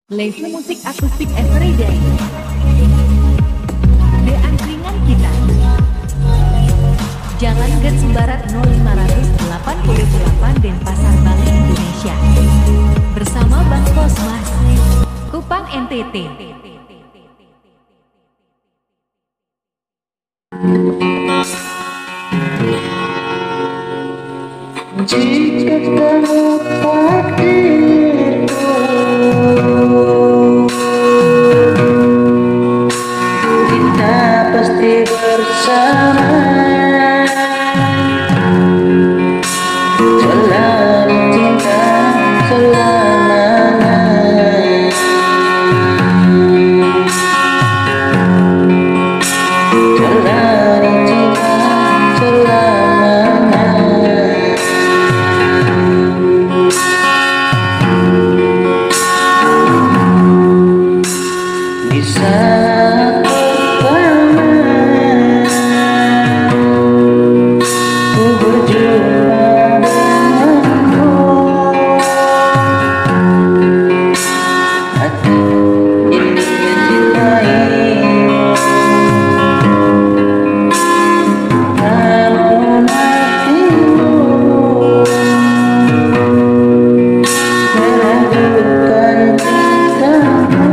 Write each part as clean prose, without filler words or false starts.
Lazy musik akustik everyday. The angkringan kita. Jalan Getsu Barat 0588 Denpasar, Bali, Indonesia. Bersama Bang Kosmas, Kupang NTT. Jika kamu takdirku, kita pasti bersama. Jalani cinta selamanya. Jalani cinta selamanya. Di saat pertama ku berjumpa denganmu, hati ini mencintaimu, namun hatimu meragukan cintamu.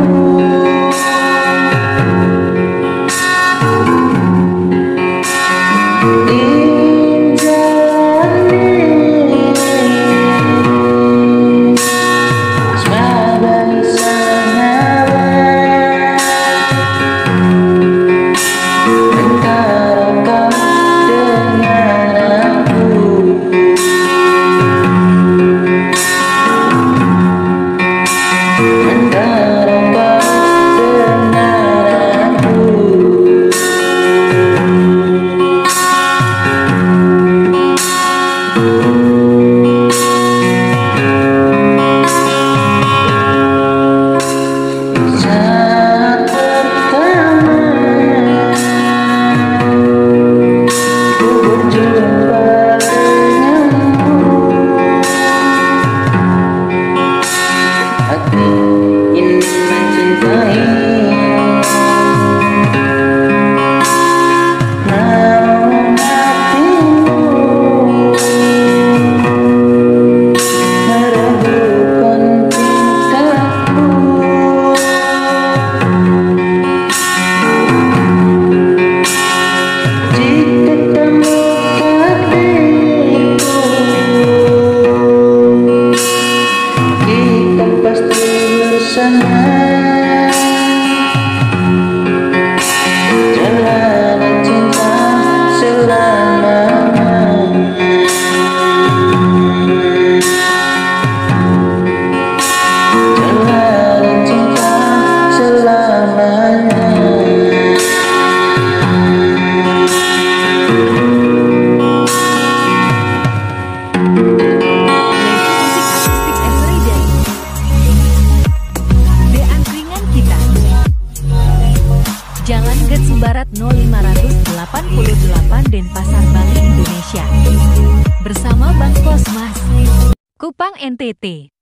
Jalani cinta selamanya. Jalani cinta selamanya. Jalan Getsu Barat 0588 Denpasar, Bali, Indonesia. Bersama Bang Kosmas, Kupang NTT.